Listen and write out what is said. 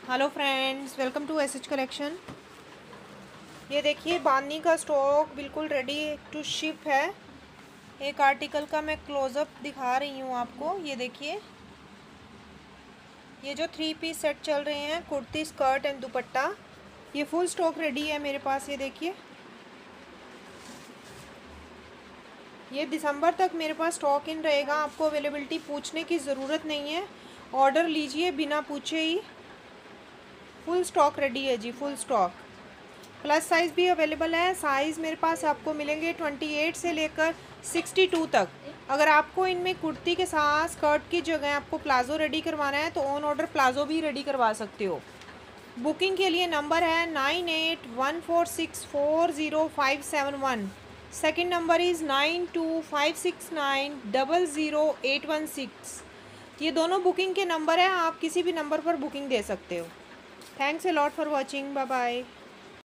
Hello friends, welcome to SH collection. ये देखिए बांदनी का स्टॉक बिल्कुल रेडी टू शिप है। एक आर्टिकल का मैं क्लोजअप दिखा रही हूँ आपको। ये देखिए, ये जो 3 पीस सेट चल रहे हैं, कुर्ती, स्कर्ट एंड दुपट्टा, ये फुल स्टॉक रेडी है मेरे पास। ये देखिए, ये दिसंबर तक मेरे पास स्टॉक इन रहेगा। आपको अवेलेबिलिटी पूछने की ज़रूरत नहीं है, ऑर्डर लीजिए बिना पूछे ही। फुल स्टॉक रेडी है जी, फुल स्टॉक। प्लस साइज़ भी अवेलेबल है। साइज़ मेरे पास आपको मिलेंगे 28 से लेकर 62 तक। अगर आपको इनमें कुर्ती के साथ स्कर्ट की जगह आपको प्लाज़ो रेडी करवाना है तो ऑन ऑर्डर प्लाज़ो भी रेडी करवा सकते हो। बुकिंग के लिए नंबर है 9814640571। Second number is 9256900816। ये दोनों बुकिंग के नंबर हैं, आप किसी भी नंबर पर बुकिंग दे सकते हो। Thanks a lot for watching, bye bye.